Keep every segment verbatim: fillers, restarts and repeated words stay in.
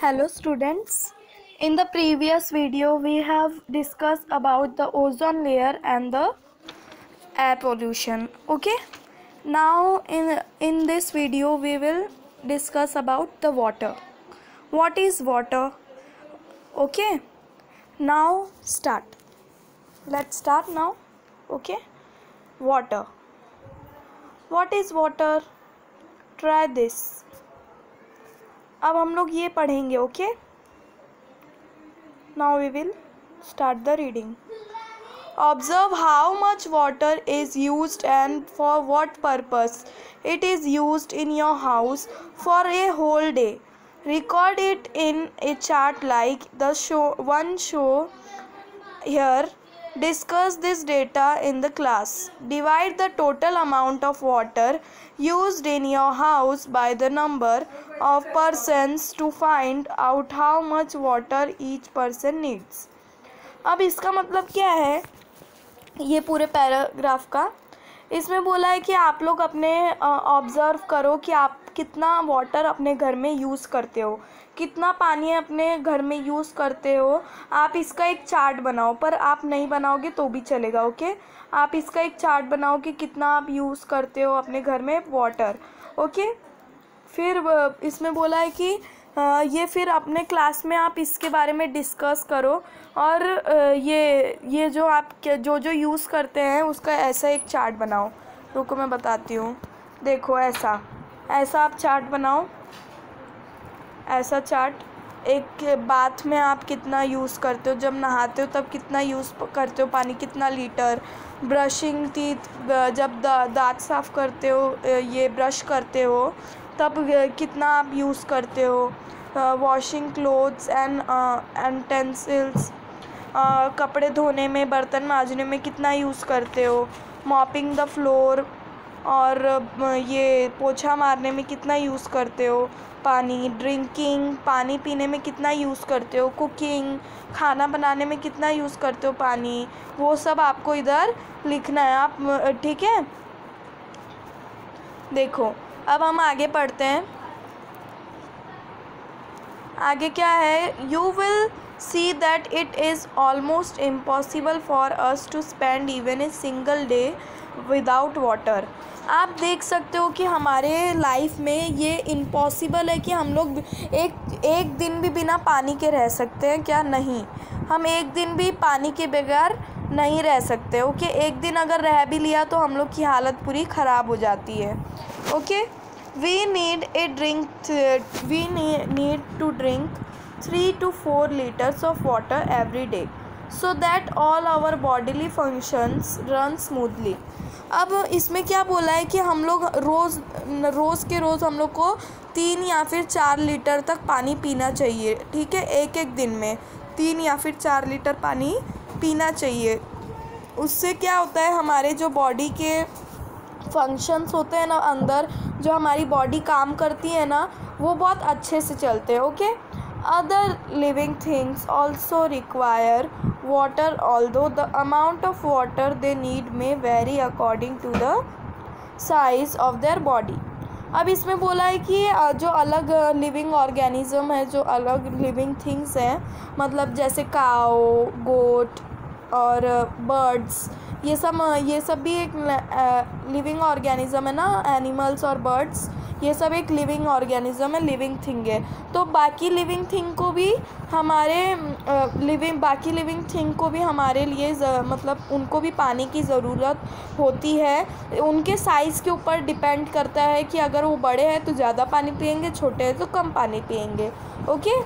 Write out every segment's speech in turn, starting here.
Hello students. In the previous video we have discussed about the ozone layer and the air pollution. Okay. Now in in this video we will discuss about the water. What is water? Okay. Now start. Let's start now. Okay. Water. What is water? Try this. अब हम लोग ये पढ़ेंगे. Okay. Now we will start the reading. Observe how much water is used and for what purpose it is used in your house for a whole day. Record it in a chart like the show one show here. Discuss this data in the class. Divide the total amount of water used in your house by the number of persons to find out how much water each person needs. अब इसका मतलब क्या है ये पूरे paragraph का? इसमें बोला है कि आप लोग अपने ऑब्ज़र्व करो कि आप कितना वाटर अपने घर में यूज़ करते हो, कितना पानी अपने घर में यूज़ करते हो. आप इसका एक चार्ट बनाओ, पर आप नहीं बनाओगे तो भी चलेगा. ओके. आप इसका एक चार्ट बनाओ कि कितना आप यूज़ करते हो अपने घर में वाटर. ओके. फिर इसमें बोला है कि ये फिर अपने क्लास में आप इसके बारे में डिस्कस करो और ये ये जो आप जो जो यूज़ करते हैं उसका ऐसा एक चार्ट बनाओ. रुको मैं बताती हूँ. देखो ऐसा ऐसा आप चार्ट बनाओ. ऐसा चार्ट. एक बाथ में आप कितना यूज़ करते हो, जब नहाते हो तब कितना यूज़ करते हो पानी, कितना लीटर. ब्रशिंग टीथ, जब दांत साफ़ करते हो, ये ब्रश करते हो तब कितना आप यूज़ करते हो. वॉशिंग क्लोथ्स एंड यूटेंसिल्स, कपड़े धोने में, बर्तन मांजने में कितना यूज़ करते हो. मॉपिंग द फ्लोर, और ये पोछा मारने में कितना यूज़ करते हो पानी. ड्रिंकिंग, पानी पीने में कितना यूज़ करते हो. कुकिंग, खाना बनाने में कितना यूज़ करते हो पानी. वो सब आपको इधर लिखना है. आप ठीक है. देखो अब हम आगे पढ़ते हैं. आगे क्या है? You will see that it is almost impossible for us to spend even a single day without water. आप देख सकते हो कि हमारे लाइफ में ये इम्पॉसिबल है कि हम लोग एक एक दिन भी बिना पानी के रह सकते हैं क्या? नहीं. हम एक दिन भी पानी के बगैर नहीं रह सकते. ओके. एक दिन अगर रह भी लिया तो हम लोग की हालत पूरी ख़राब हो जाती है. Okay. We need a drink we need to drink three to four litres of water every day so that all our bodily functions run smoothly. अब इसमें क्या बोला है कि हम लोग रोज़ रोज़ के रोज़ हम लोग को तीन या फिर चार लीटर तक पानी पीना चाहिए. ठीक है. एक एक दिन में तीन या फिर चार लीटर पानी पीना चाहिए. उससे क्या होता है, हमारे जो बॉडी के फंक्शंस होते हैं ना, अंदर जो हमारी बॉडी काम करती है ना, वो बहुत अच्छे से चलते हैं. Okay. Other living things also require water although the amount of water they need may vary according to the size of their body. अब इसमें बोला है कि जो अलग लिविंग ऑर्गेनिज्म है, जो अलग लिविंग थिंग्स हैं, मतलब जैसे काओ, गोट और बर्ड्स, ये सब ये सब भी एक लिविंग ऑर्गेनिज्म है ना. एनिमल्स और बर्ड्स ये सब एक लिविंग ऑर्गेनिज्म है, लिविंग थिंग है. तो बाकी लिविंग थिंग को भी हमारे लिविंग बाकी लिविंग थिंग को भी हमारे लिए मतलब उनको भी पानी की ज़रूरत होती है. उनके साइज़ के ऊपर डिपेंड करता है कि अगर वो बड़े हैं तो ज़्यादा पानी पिएंगे, छोटे हैं तो कम पानी पिएंगे. Okay.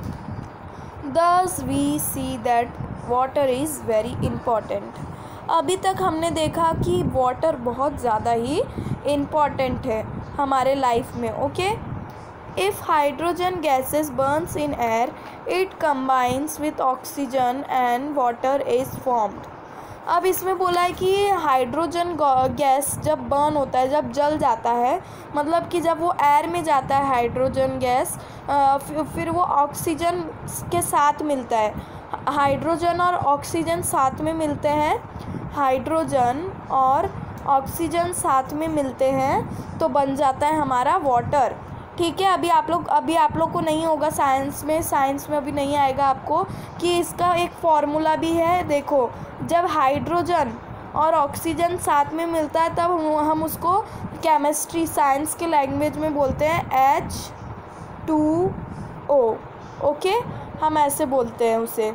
Thus we see that water is very important. अभी तक हमने देखा कि वाटर बहुत ज़्यादा ही इम्पॉर्टेंट है हमारे लाइफ में. Okay. If hydrogen gases burns in air it combines with oxygen and water is formed. अब इसमें बोला है कि हाइड्रोजन गैस जब बर्न होता है, जब जल जाता है, मतलब कि जब वो एयर में जाता है हाइड्रोजन गैस, फिर वो ऑक्सीजन के साथ मिलता है. हाइड्रोजन और ऑक्सीजन साथ में मिलते हैं. हाइड्रोजन और ऑक्सीजन साथ में मिलते हैं तो बन जाता है हमारा वाटर. ठीक है। अभी आप लोग अभी आप लोग को नहीं होगा साइंस में साइंस में अभी नहीं आएगा आपको कि इसका एक फॉर्मूला भी है। देखो, जब हाइड्रोजन और ऑक्सीजन साथ में मिलता है तब हम उसको केमिस्ट्री साइंस के लैंग्वेज में बोलते हैं एच टू ओ। ओके, हम ऐसे बोलते हैं उसे,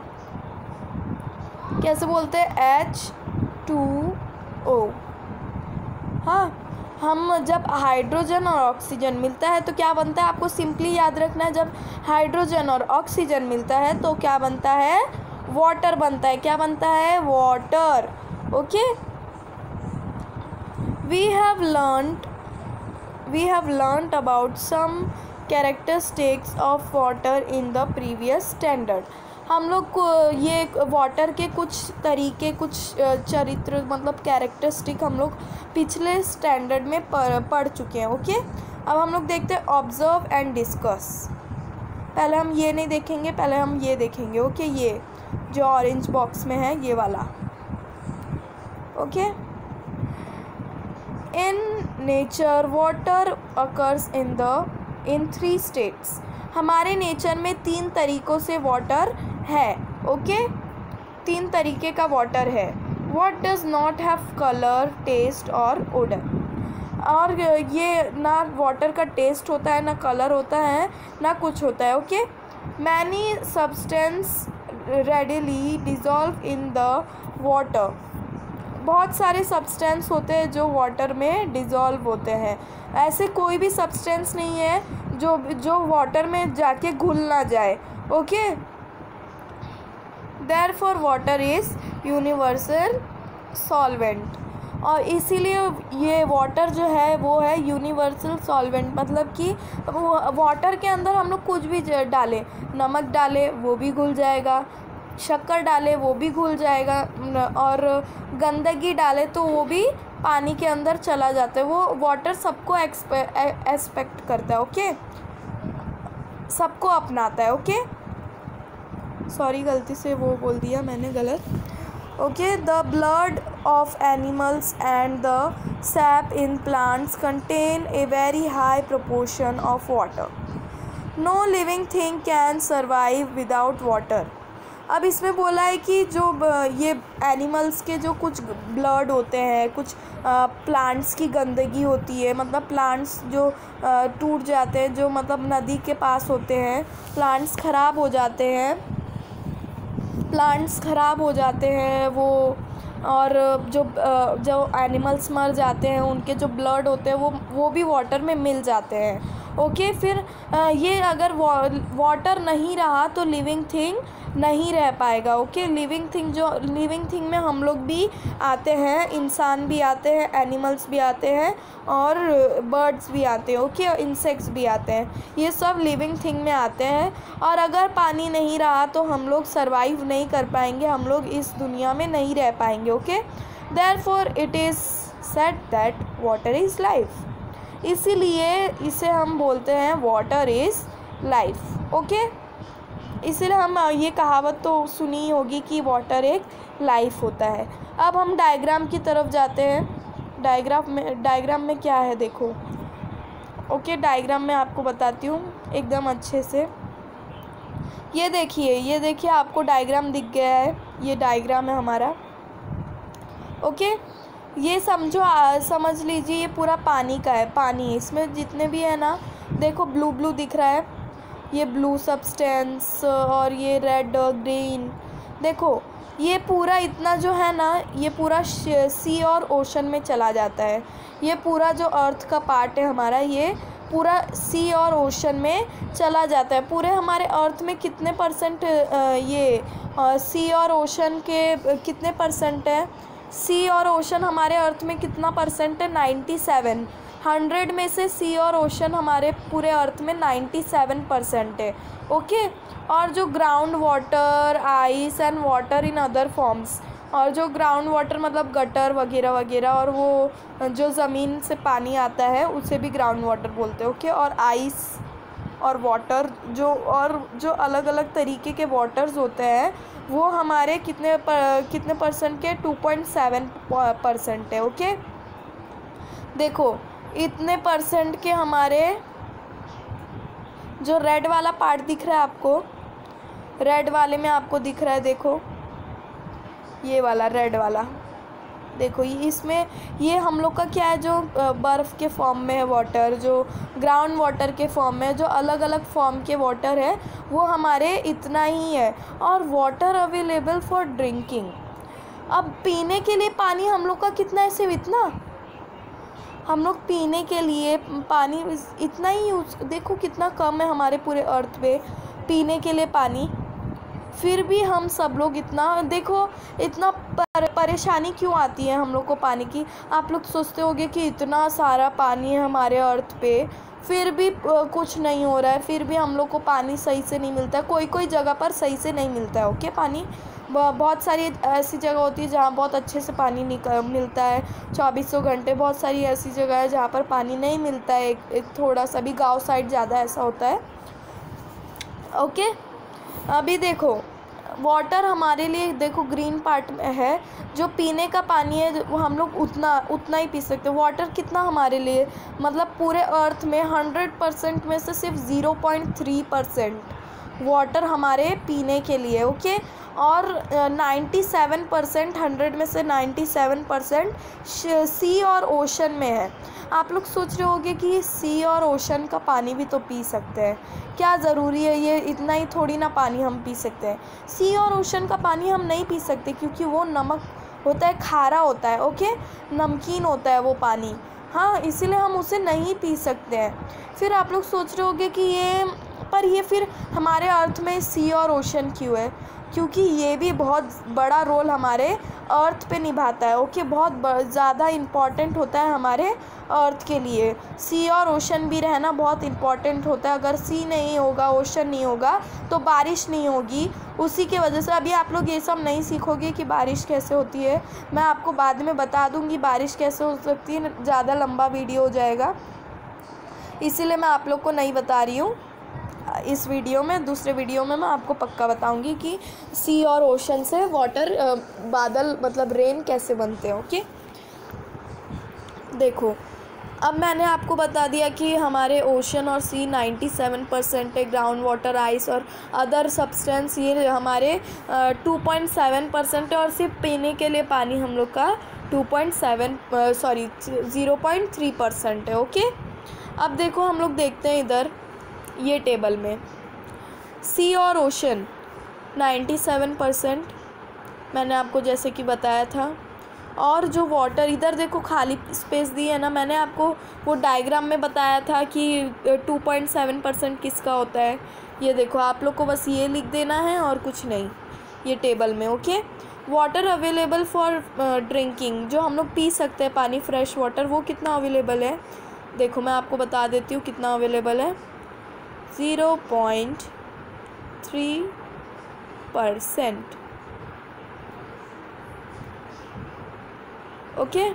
कैसे बोलते हैं, एच टू ओ। हाँ, हम जब हाइड्रोजन और ऑक्सीजन मिलता है तो क्या बनता है, आपको सिंपली याद रखना है, जब हाइड्रोजन और ऑक्सीजन मिलता है तो क्या बनता है, वाटर बनता है। क्या बनता है, water. Okay, we have learned we have learned about some characteristics of water in the previous standard. हम लोग को ये वाटर के कुछ तरीके, कुछ चरित्र मतलब कैरेक्टरिस्टिक हम लोग पिछले स्टैंडर्ड में पढ़ पढ़ चुके हैं। ओके, अब हम लोग देखते हैं ऑब्जर्व एंड डिस्कस। पहले हम ये नहीं देखेंगे, पहले हम ये देखेंगे। ओके, ये जो ऑरेंज बॉक्स में है ये वाला। Okay, in nature water occurs in the in three states. हमारे नेचर में तीन तरीक़ों से वाटर है। ओके, तीन तरीके का वाटर है। What does not have color, taste और odor। और ये ना वाटर का टेस्ट होता है, ना कलर होता है, ना कुछ होता है। Okay, many substance readily dissolve in the water. बहुत सारे सब्सटेंस होते हैं जो वाटर में डिज़ोल्व होते हैं। ऐसे कोई भी सब्सटेंस नहीं है जो जो वाटर में जाके घुल ना जाए। Okay, therefore water is universal solvent. और इसीलिए ये वाटर जो है वो है यूनिवर्सल सॉल्वेंट। मतलब कि वाटर के अंदर हम लोग कुछ भी डालें, नमक डालें वो भी घुल जाएगा, शक्कर डालें वो भी घुल जाएगा, और गंदगी डालें तो वो भी पानी के अंदर चला जाता है। वो वाटर सबको एक्सपेक्ट करता है। ओके, सबको अपनाता है। ओके, सॉरी गलती से वो बोल दिया मैंने गलत। Okay, the blood of animals and the sap in plants contain a very high proportion of water. No living thing can survive without water. अब इसमें बोला है कि जो ये एनिमल्स के जो कुछ ब्लड होते हैं, कुछ प्लांट्स की गंदगी होती है, मतलब प्लांट्स जो टूट जाते हैं, जो मतलब नदी के पास होते हैं, प्लांट्स ख़राब हो जाते हैं प्लांट्स ख़राब हो जाते हैं वो, और जो जो एनिमल्स मर जाते हैं उनके जो ब्लड होते हैं वो वो भी वाटर में मिल जाते हैं। ओके, फिर ये अगर वाटर नहीं रहा तो लिविंग थिंग नहीं रह पाएगा। ओके, लिविंग थिंग जो लिविंग थिंग में हम लोग भी आते हैं, इंसान भी आते हैं, एनिमल्स भी आते हैं और बर्ड्स भी आते हैं। ओके, इंसेक्ट्स भी आते हैं, ये सब लिविंग थिंग में आते हैं। और अगर पानी नहीं रहा तो हम लोग सर्वाइव नहीं कर पाएंगे, हम लोग इस दुनिया में नहीं रह पाएंगे। Okay, therefore it is said that water is life. इसीलिए इसे हम बोलते हैं वाटर इज़ लाइफ। ओके, इसीलिए हम ये कहावत तो सुनी होगी कि वाटर एक लाइफ होता है। अब हम डायग्राम की तरफ जाते हैं। डायग्राम में डायग्राम में क्या है देखो। ओके, डायग्राम में आपको बताती हूँ एकदम अच्छे से। ये देखिए ये देखिए आपको डायग्राम दिख गया है, ये डायग्राम है हमारा। ओके, ये समझो आ, समझ लीजिए ये पूरा पानी का है, पानी। इसमें जितने भी है ना, देखो ब्लू ब्लू दिख रहा है, ये ब्लू सब्सटेंस, और ये रेड ग्रीन। देखो ये पूरा इतना जो है ना, ये पूरा सी और ओशन में चला जाता है। ये पूरा जो अर्थ का पार्ट है हमारा, ये पूरा सी और ओशन में चला जाता है। पूरे हमारे अर्थ में कितने परसेंट ये सी और ओशन के कितने परसेंट है? सी और ओशन हमारे अर्थ में कितना परसेंट है? Ninety seven. हंड्रेड में से सी और ओशन हमारे पूरे अर्थ में नाइन्टी सेवन परसेंट है। ओके, और जो ground water, ice and water in other forms, और जो ग्राउंड वाटर मतलब गटर वगैरह वगैरह, और वो जो ज़मीन से पानी आता है उसे भी ग्राउंड वाटर बोलते हैं। ओके, और आइस और वाटर जो और जो अलग अलग तरीके के वाटर्स होते हैं वो हमारे कितने पर, कितने परसेंट के? टू पॉइंट सेवन परसेंट है। ओके, देखो इतने परसेंट के हमारे जो रेड वाला पार्ट दिख रहा है आपको, रेड वाले में आपको दिख रहा है, देखो ये वाला रेड वाला, देखो ये इसमें ये हम लोग का क्या है, जो बर्फ़ के फॉर्म में है वाटर, जो ग्राउंड वाटर के फॉर्म में, जो अलग अलग फॉर्म के वाटर है वो हमारे इतना ही है। और वाटर अवेलेबल फॉर ड्रिंकिंग, अब पीने के लिए पानी हम लोग का कितना है, सिर्फ इतना, हम लोग पीने के लिए पानी इतना ही यूज़, देखो कितना कम है हमारे पूरे अर्थ पे पीने के लिए पानी, फिर भी हम सब लोग इतना, देखो इतना पर, परेशानी क्यों आती है हम लोग को पानी की। आप लोग सोचते होंगे कि इतना सारा पानी है हमारे अर्थ पे, फिर भी कुछ नहीं हो रहा है, फिर भी हम लोग को पानी सही से नहीं मिलता है, कोई कोई जगह पर सही से नहीं मिलता है। ओके, पानी बहुत सारी ऐसी जगह होती है जहाँ बहुत अच्छे से पानी निकल मिलता है चौबीसों घंटे, बहुत सारी ऐसी जगह है जहाँ पर पानी नहीं मिलता है, एक, एक थोड़ा सा भी गांव साइड ज़्यादा ऐसा होता है। ओके, अभी देखो वाटर हमारे लिए, देखो ग्रीन पार्ट में है, जो पीने का पानी है वो हम लोग उतना उतना ही पी सकते हैं। वाटर कितना हमारे लिए, मतलब पूरे अर्थ में हंड्रेड परसेंट में से सिर्फ zero point three percent water हमारे पीने के लिए। ओके, और नाइन्टी सेवन परसेंट, हंड्रेड में से नाइन्टी सेवन परसेंट सी और ओशन में है। आप लोग सोच रहे होंगे कि सी और ओशन का पानी भी तो पी सकते हैं, क्या ज़रूरी है ये इतना ही थोड़ी ना पानी हम पी सकते हैं। सी और ओशन का पानी हम नहीं पी सकते क्योंकि वो नमक होता है, खारा होता है। ओके, नमकीन होता है वो पानी, हाँ, इसीलिए हम उसे नहीं पी सकते हैं। फिर आप लोग सोच रहे होंगे कि ये पर ये फिर हमारे अर्थ में सी और ओशन क्यों है, क्योंकि ये भी बहुत बड़ा रोल हमारे अर्थ पे निभाता है। ओके, बहुत ज़्यादा इम्पॉर्टेंट होता है हमारे अर्थ के लिए, सी और ओशन भी रहना बहुत इम्पॉर्टेंट होता है। अगर सी नहीं होगा, ओशन नहीं होगा तो बारिश नहीं होगी, उसी के वजह से। अभी आप लोग ये सब नहीं सीखोगे कि बारिश कैसे होती है, मैं आपको बाद में बता दूँगी बारिश कैसे हो सकती है, ज़्यादा लंबा वीडियो हो जाएगा, इसीलिए मैं आप लोग को नहीं बता रही हूँ इस वीडियो में। दूसरे वीडियो में मैं आपको पक्का बताऊंगी कि सी और ओशन से वाटर, बादल मतलब रेन कैसे बनते हैं। ओके, देखो अब मैंने आपको बता दिया कि हमारे ओशन और सी नाइन्टी सेवन परसेंट है, ग्राउंड वाटर, आइस और अदर सब्सटेंस ये हमारे टू पॉइंट सेवन परसेंट है, और सिर्फ पीने के लिए पानी हम लोग का two point seven sorry zero point three percent है। ओके, अब देखो हम लोग देखते हैं इधर ये टेबल में, सी और ओशन नाइन्टी सेवन परसेंट मैंने आपको जैसे कि बताया था, और जो वाटर इधर देखो खाली स्पेस दी है ना, मैंने आपको वो डायग्राम में बताया था कि टू पॉइंट सेवन परसेंट किसका होता है। ये देखो, आप लोग को बस ये लिख देना है और कुछ नहीं ये टेबल में। Okay, water available for drinking, जो हम लोग पी सकते हैं पानी, फ्रेश वाटर, वो कितना अवेलेबल है, देखो मैं आपको बता देती हूँ कितना अवेलेबल है, zero point three percent. Okay,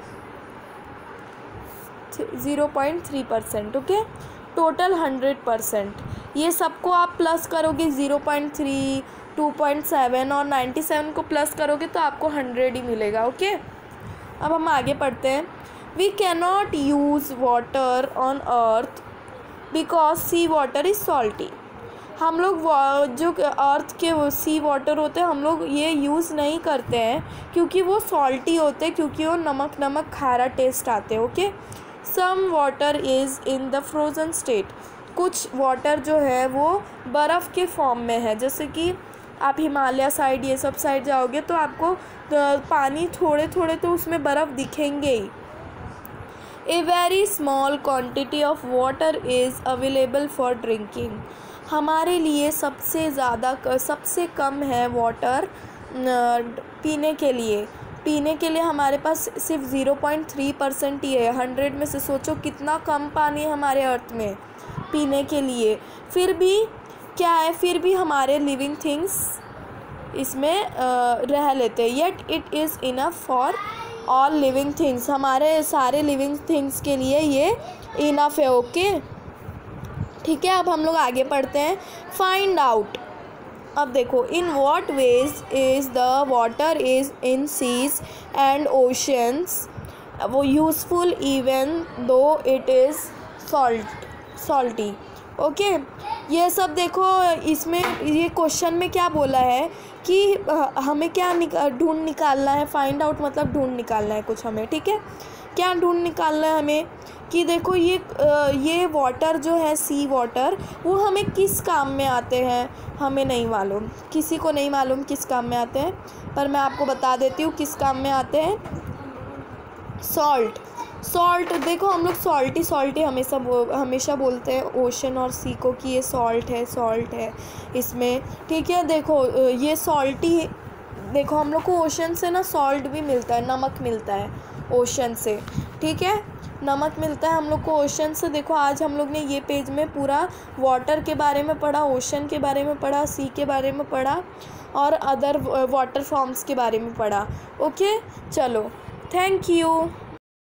zero point three percent. Okay, total hundred percent, ये सबको आप प्लस करोगे, zero point three, two point seven और नाइन्टी सेवन को प्लस करोगे तो आपको हंड्रेड ही मिलेगा। ओके, अब हम आगे पढ़ते हैं। We cannot use water on earth because sea water is salty. हम लोग जो अर्थ के वो सी वाटर होते हैं हम लोग ये यूज़ नहीं करते हैं क्योंकि वो सॉल्टी होते हैं, क्योंकि वो नमक नमक खारा टेस्ट आते हैं। Okay, some water is in the frozen state, कुछ वाटर जो है वो बर्फ़ के फॉर्म में है, जैसे कि आप हिमालय साइड ये सब साइड जाओगे तो आपको पानी थोड़े थोड़े तो उसमें बर्फ़ दिखेंगे ही। A very small quantity of water is available for drinking, हमारे लिए सबसे ज़्यादा सबसे कम है वाटर पीने के लिए। पीने के लिए हमारे पास सिर्फ ज़ीरो पॉइंट थ्री परसेंट ही है, हंड्रेड में से सोचो कितना कम पानी है हमारे अर्थ में पीने के लिए। फिर भी क्या है, फिर भी हमारे लिविंग थिंग्स इसमें रह लेते हैं, yet it is enough for all living things, हमारे सारे लिविंग थिंग्स के लिए ये इनफ है। ओके, ठीक है, अब हम लोग आगे पढ़ते हैं। फाइंड आउट, अब देखो, in what ways is the water is in seas and oceans वो useful even though it is salt salty. Okay, ये सब देखो, इसमें ये क्वेश्चन में क्या बोला है कि हमें क्या निका ढूंढ निकालना है, फाइंड आउट मतलब ढूंढ निकालना है कुछ हमें, ठीक है। क्या ढूंढ निकालना है हमें कि देखो ये ये वाटर जो है, सी वाटर, वो हमें किस काम में आते हैं, हमें नहीं मालूम, किसी को नहीं मालूम किस काम में आते हैं, पर मैं आपको बता देती हूँ किस काम में आते हैं। सॉल्ट, सॉल्ट देखो हम लोग सॉल्टी सॉल्टी हमेशा हमेशा बोलते हैं ओशन और सी को कि ये सॉल्ट है, सॉल्ट है इसमें, ठीक है। देखो ये सॉल्टी, देखो हम लोग को ओशन से ना सॉल्ट भी मिलता है, नमक मिलता है ओशन से, ठीक है, नमक मिलता है हम लोग को ओशन से। देखो आज हम लोग ने ये पेज में पूरा वाटर के बारे में पढ़ा, ओशन के बारे में पढ़ा, सी के बारे में पढ़ा और अदर वाटर फॉर्म्स के बारे में पढ़ा। ओके चलो, थैंक यू।